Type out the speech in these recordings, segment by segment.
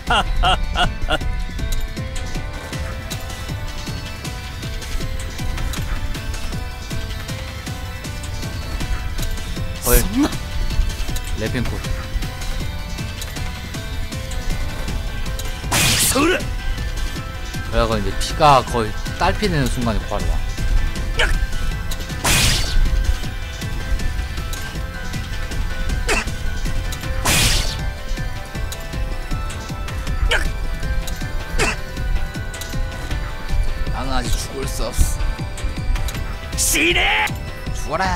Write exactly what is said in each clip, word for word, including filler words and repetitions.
헐. 레핑콜. 그래가 이제 피가 거의 딸피 되는 순간에 바로 와. 나는 아직 죽을 수 없어. 시네! 죽어라.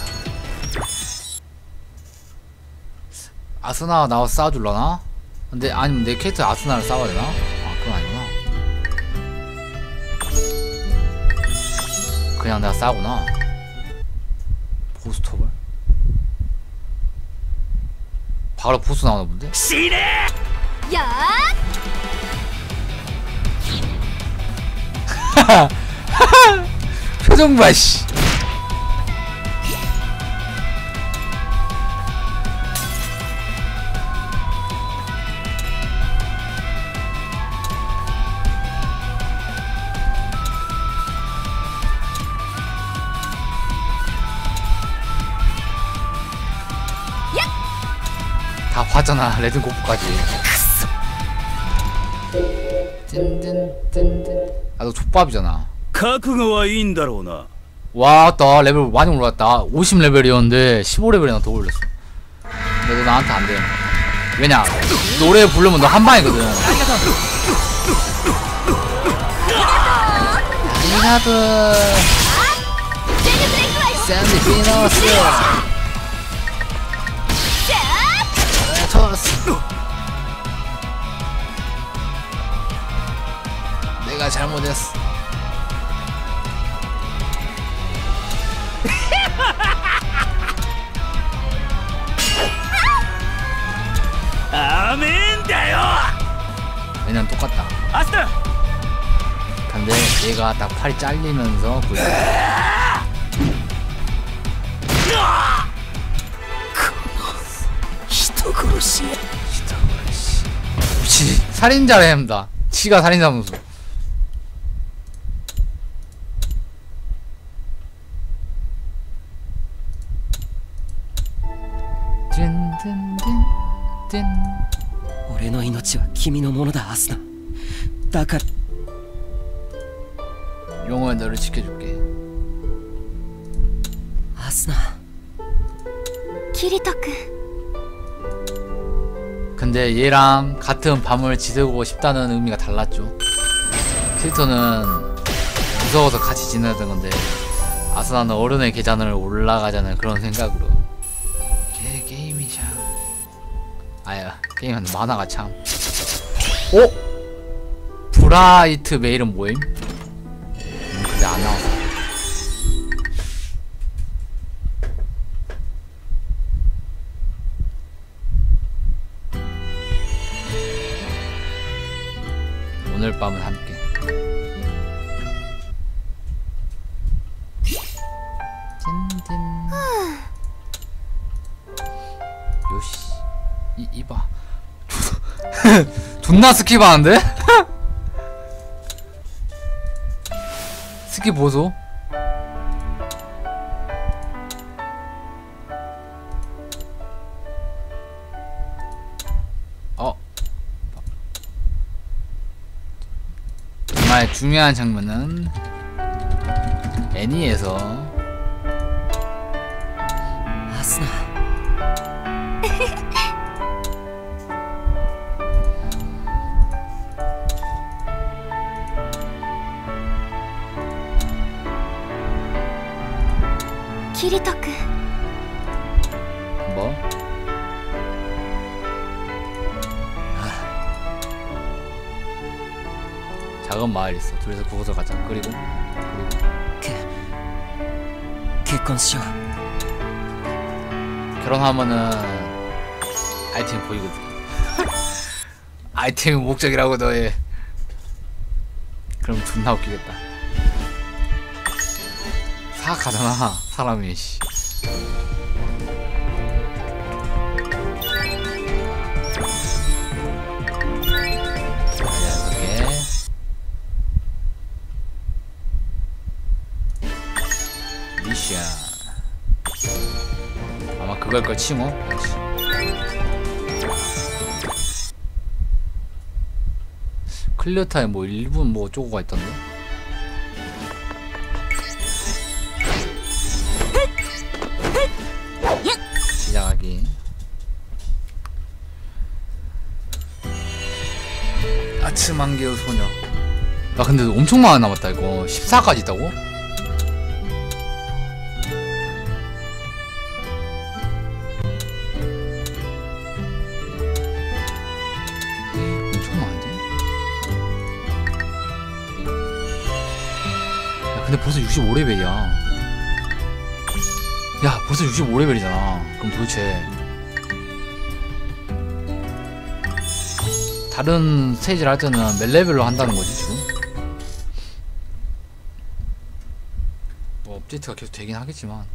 아스나 나와서 싸워줄라나? 근데 아니면 내 캐릭터 아스나를 싸워야 되나? 아 그건 아니구나. 그냥 내가 싸구나. 보스톱을? 바로 보스 나오나 본데? 시네! 야! 표정 봐 씨. 다 봤잖아 레드 고프까지. 찐찐찐찐. 아 너 족밥이잖아. 覚悟はいいんだろうな. 와따 레벨 많이 올랐다. 오십 레벨이었는데 십오 레벨이나 더 올렸어. 근데 너 나한테 안 돼. 왜냐 노래 부르면 너 한 방이거든. 아리가또 샌디 피너스 토스. 내가 잘못했어. 아멘다요. 왜냐면 똑같다. 아스나. 근데 얘가 딱 팔이 잘리면서 그 히토그로시. 지 살인자래 합니다. 지가 살인자 무수. 찐찐찐찐. 俺の命は君のものだアスナ。だから 영원히 너를 지켜줄게. 아스나. 키리토君. 근데 얘랑 같은 밤을 지새고 싶다는 의미가 달랐죠. 키리토는 무서워서 같이 지내던 건데 아스나는 어른의 계단을 올라가자는 그런 생각으로. 게, 게임이 참 아야 게임은 만화가 참. 오? 브라이트 메일은 뭐임? 음, 근데 안 나왔어. 오늘 밤은 함께. 찐찐. 요시. 이 이봐. 존나 스킵하는데? 스킵 보소. 어. 정말 중요한 장면은 애니에서 아스나. 키리토君. 뭐? 작은 마을 있어. 둘이서 그곳을 가자. 그리고 그리고 게, 결혼시요. 결혼하면은 아이템 보이거든. 아이템이 목적이라고 너의. 그럼 존나 웃기겠다. 사악하잖아 사람이. 씨. 미션. 아마 그걸걸 칭호? 클리어 타임 뭐 일 분 뭐 어쩌고가 있던데? 시작하기. 아침 안개의 소녀. 야 근데 엄청 많이 남았다 이거. 십사까지 있다고? 엄청 많은데? 야 근데 벌써 육십오 레벨이야. 야 벌써 육십오 레벨이잖아. 그럼 도대체 다른 스테이지를 할 때는 몇 레벨로 한다는 거지 지금? 뭐 업데이트가 계속 되긴 하겠지만.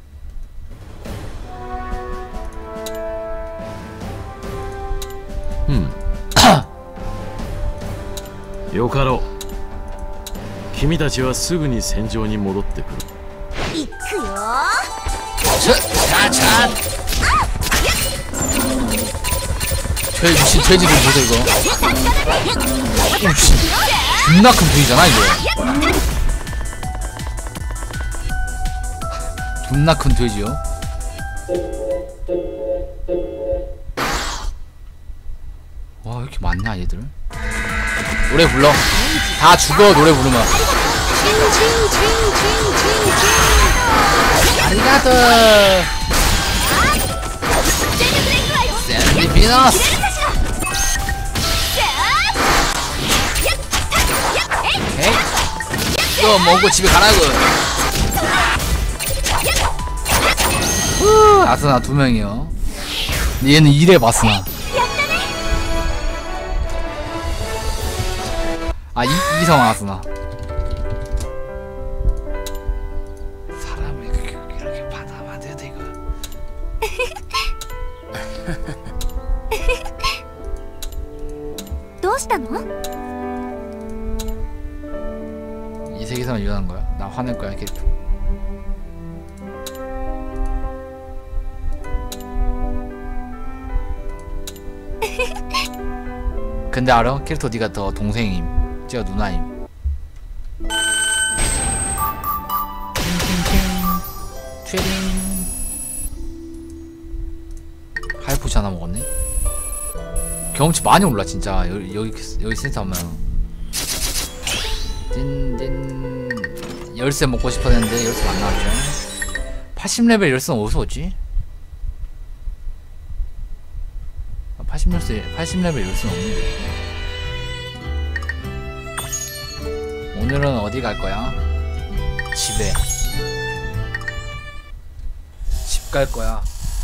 음. よかろう。君たちはすぐに戦場に戻ってくる。 行くよ 차차 최 미친 퇴직을 보자 이거. 오씨 존나 큰 부위잖아 이거. 존나 큰 돼지요. 와 왜 이렇게 많냐 얘들. 노래 불러. 다 죽어 노래 부르면. 아리가또. 샌디 비너스. 에이 이거 먹고 집에 가라고. 후 아스나 두 명이요. 얘는 이래 봤으나. 아 이, 이성 아스나. 사람을 이렇게, 이렇게 받아봐도 돼 이거. 이 세계에서만 일어난 거야? 나 화낼 거야 캐릭터. 근데 알아? 캐릭터 니가 더 동생임. 제가 누나임. 트레딩. 하이포시 하나 먹었네. 경험치 많이 올라 진짜. 여기 여기, 여기 센터 하면. 딘딘. 열쇠 먹고 싶었는데 열쇠 안 나왔죠. 팔십 레벨 열쇠는 어디서 얻지? 팔십 열쇠, 팔십 레벨 열쇠는 없는데. 오늘은 어디 갈 거야? 집에. 집 갈 거야.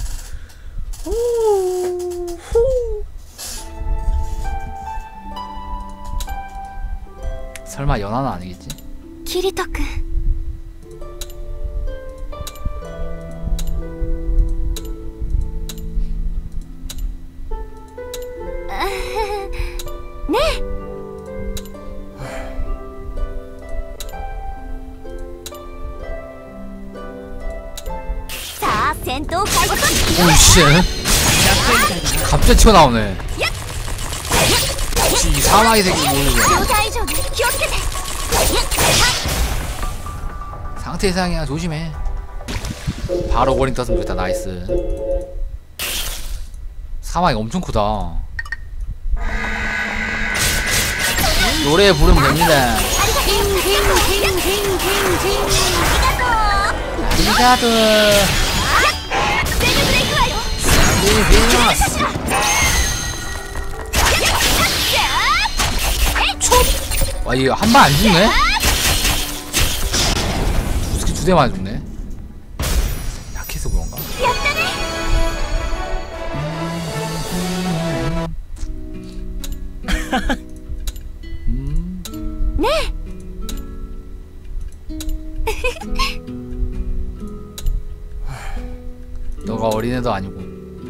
후, 후. 설마 연하는 아니겠지? キリト君 ねえ さあ戦闘開始 오씨 갑자기 튀어나오네. 혹시 이 사마이 새끼 모르게 状態以上に気をつけて 상태 이상이야. 조심해. 바로 고링 떴으면 좋겠다. 나이스. 사마이가 엄청 크다. 노래 부르면 됩니다. 아리가또. 샌디 비너스. 와 이거 한 발 안 죽네? 두 개 두 대만 죽네. 약해서 그런가? 음. 네. 너가 어린애도 아니고.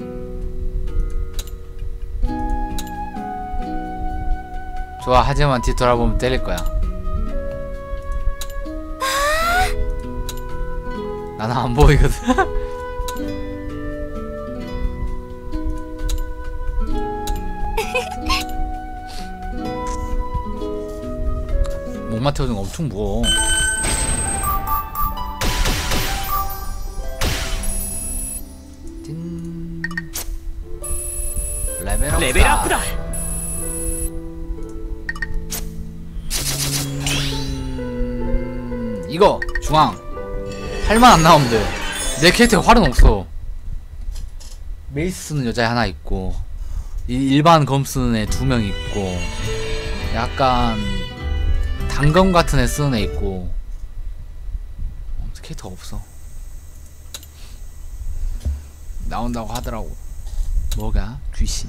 좋아 하지만 뒤돌아보면 때릴 거야. 나는 안 보이거든. 목마 태우는 거 엄청 무거워. 찐. 레벨업. レベルアップだ。 음, 이거 중앙 팔만 안 나오면 돼. 내 캐릭터에 활은 없어. 메이스 쓰는 여자애 하나 있고 이- 일반 검 쓰는 애 두 명 있고 약간 단검 같은 애 쓰는 애 있고 아무튼 캐릭터가 없어. 나온다고 하더라고. 뭐가? 귀신.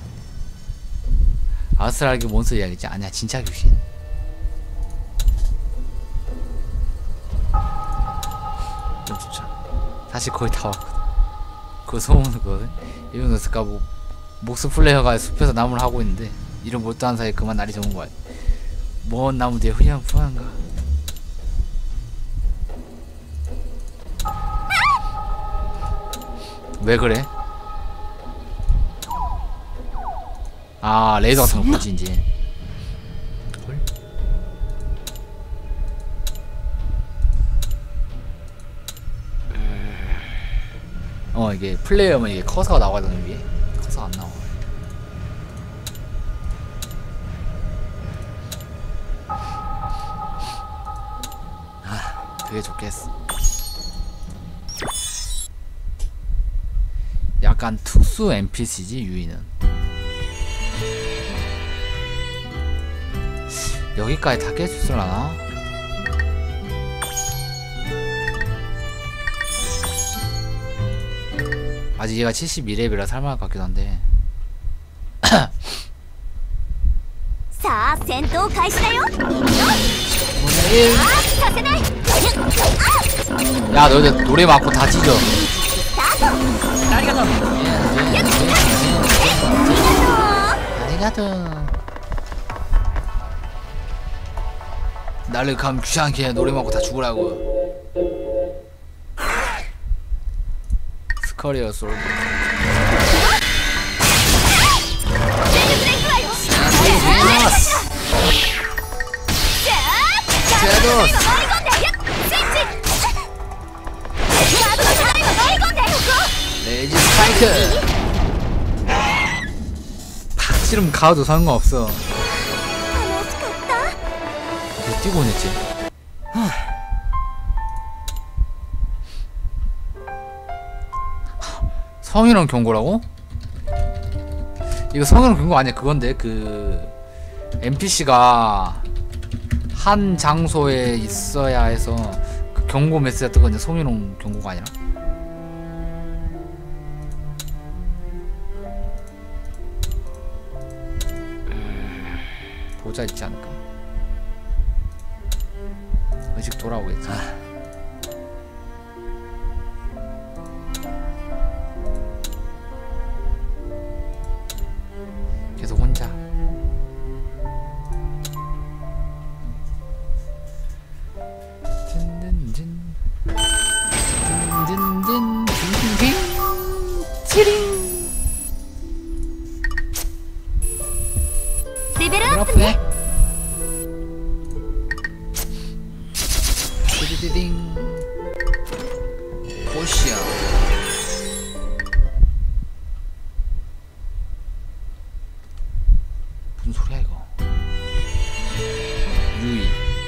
아스트랄기 몬스터 이야기지? 아니야 진짜 귀신. 좀 좋죠. 사실 거의 다 왔거든. 그거 소문은 거든. 이런 거 뭐 목스 플레이어가 숲에서 나무를 하고 있는데 이름 못 따는 사이에 그만 날이 좋은 거야. 먼 나무 뒤에 후련푸한가. 왜 그래? 아 레이더 같은 거 보지 이제. 어 이게 플레이어면 이게 커서가 나와거든. 위에 커서 안 나와. 아 그게 좋겠어. 약간 특수 엔피씨지 유이는. 여기까지 다 깰 수 있을라나? 아직 얘가 칠십이 레벨이라 살만할 것 같기도 한데. さあ戦闘開始だよ。 오늘 させない。 야 너희들 노래 맞고 다 찢어. ありがとう。 아리가또. 나를 감 귀찮게 노래 맞고 다 죽으라고. 스커리어 솔드. 제도스. 레이지 스파이크. 팍 찌르면 가도 상관없어. 楽しかった。 왜 뛰고 오냈지? 성인원 경고라고? 이거 성인원 경고 아니야. 그건데 그 엔피씨가 한 장소에 있어야 해서 그 경고 메시지가 뜨거든요. 성인원 경고가 아니라. 보자 있지 않을까? 의식 돌아오겠지. 계속 혼자. 든든든 든든든 든든 치링. レベルアップね。 띠디디딩. 보시야. 무슨 소리야 이거? 유이.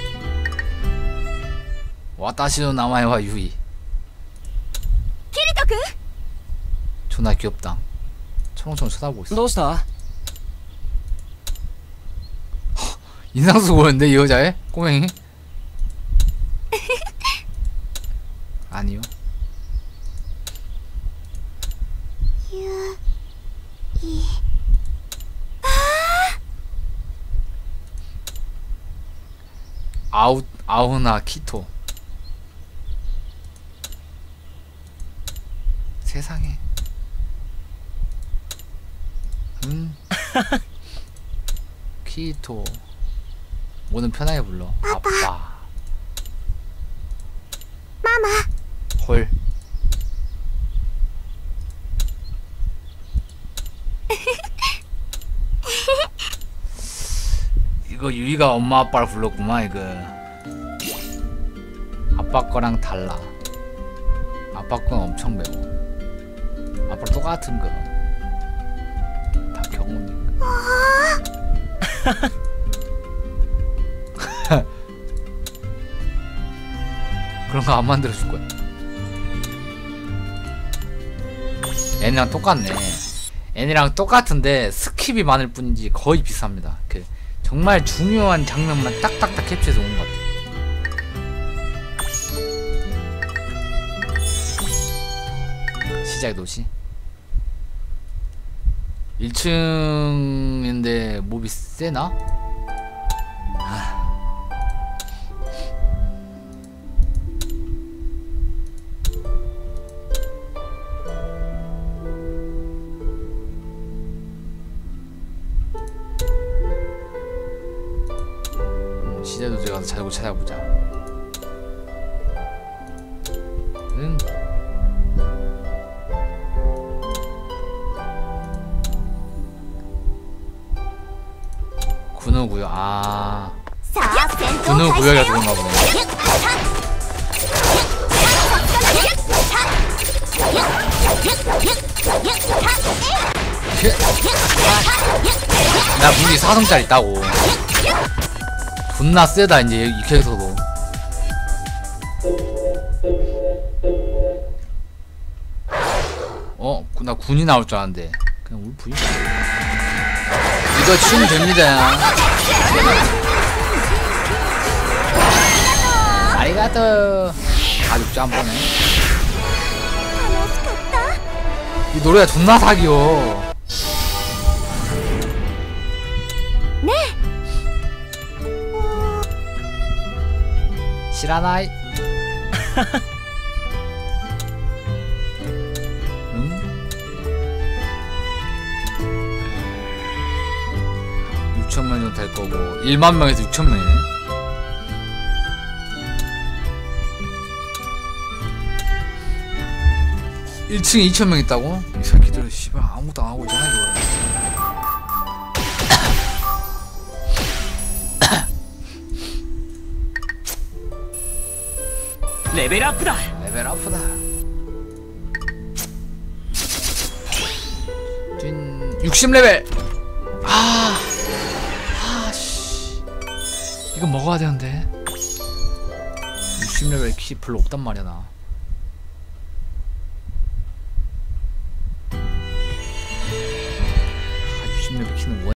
와타시노 나마에와 유이. キリト君。 존나 귀엽다. 초롱초롱 쳐다보고 있어. どうした？ 인상 쓰고 보였는데 이 여자애? 꼬맹이? 아니요. ゆい。 아우 아우나 키토. 세상에. 음. 키토. 뭐는 편하게 불러. 아빠. ママ。 헐. 이거 유이가 엄마 아빠를 불렀구만. 이거 아빠 거랑 달라. 아빠 건 엄청 매워. 아빠 똑같은 거. 다 경훈이니까. 그런 거 안 만들어줄 거야. 애니랑 똑같네. 애니랑 똑같은데 스킵이 많을 뿐이지 거의 비슷합니다. 그 정말 중요한 장면만 딱딱딱 캡처해서 온 것 같아. 시작의 도시. 일 층인데 몹이 세나? 아. 음, 시작의 도시 가서 자고 찾아보자. 응. 군우구역. 아, さあ戦闘 군우구역이라서 開始だよ 그런가 보네. 나 무기 사 성짜리 있다고. 존나 세다 이제 이 캐릭터도. 어? 나 군이 나올 줄 알았는데 그냥 울프. 이거 치면 됩니다. 아리가또. 아주 짬뽕네. 이 노래가 존나 사기요. 네. 시라나이. 응? 육천 명 정도 될 거고 일만 명에서 육천 명이네. 일 층에 이천 명 있다고? 이 새끼들 씨발 아무것도 안 하고 있잖아 이거. 레벨 업다. 레벨 아프다. 진 육십 레벨. 아, 아, 씨. 이거 먹어야 되는데. 육십 레벨 키 별로 없단 말이야 나. 아, 육십 레벨 키는 뭐?